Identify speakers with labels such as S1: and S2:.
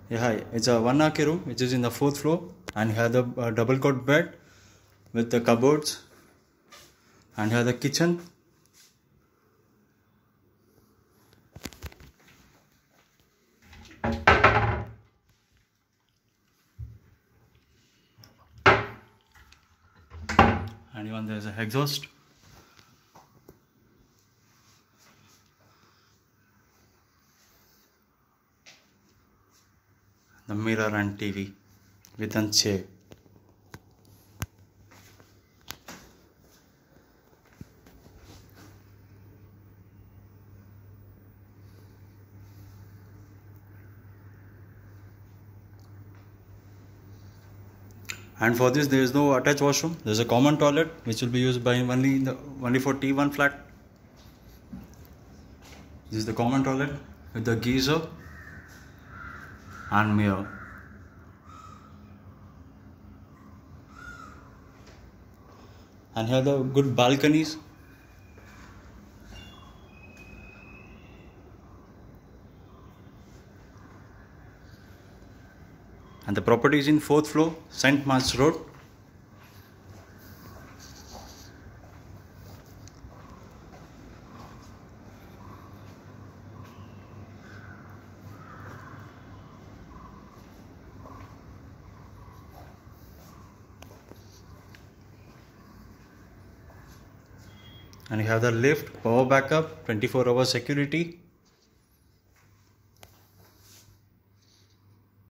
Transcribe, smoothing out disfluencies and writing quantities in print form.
S1: Yeah, hi. It's a 1 room which is in the 4th floor, and here the double cot bed with the cupboards, and here the kitchen. And even there's a exhaust. The mirror and TV with a chair. And for this there is no attached washroom. There is a common toilet which will be used by only for T1 flat. This is the common toilet with the geyser and mirror. And here the good balconies. And the property is in 4th floor, St. Mark's Road. And you have the lift, power backup, 24-hour security.